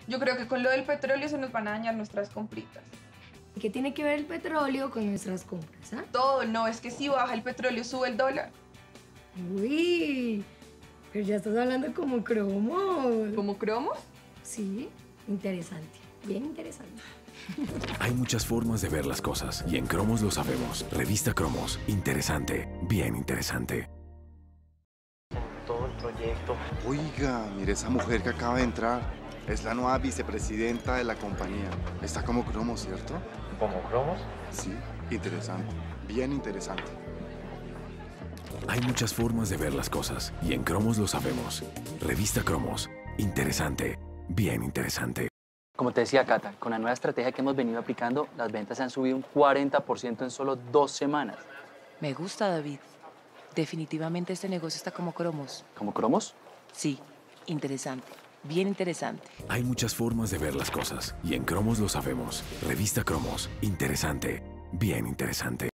Yo creo que con lo del petróleo se nos van a dañar nuestras compritas. ¿Qué tiene que ver el petróleo con nuestras compras, ah? Todo, no, es que si baja el petróleo sube el dólar. Uy, pero ya estás hablando como cromos. ¿Como cromos? Sí, interesante, bien interesante. Hay muchas formas de ver las cosas y en Cromos lo sabemos. Revista Cromos, interesante, bien interesante. Todo el proyecto. Oiga, mire esa mujer que acaba de entrar. Es la nueva vicepresidenta de la compañía. Está como cromo, ¿cierto? ¿Como cromos? Sí, interesante. Bien interesante. Hay muchas formas de ver las cosas y en Cromos lo sabemos. Revista Cromos, interesante, bien interesante. Como te decía, Cata, con la nueva estrategia que hemos venido aplicando, las ventas se han subido un 40% en solo 2 semanas. Me gusta, David. Definitivamente este negocio está como cromos. ¿Como cromos? Sí, interesante. Bien interesante. Hay muchas formas de ver las cosas y en Cromos lo sabemos. Revista Cromos, interesante, bien interesante.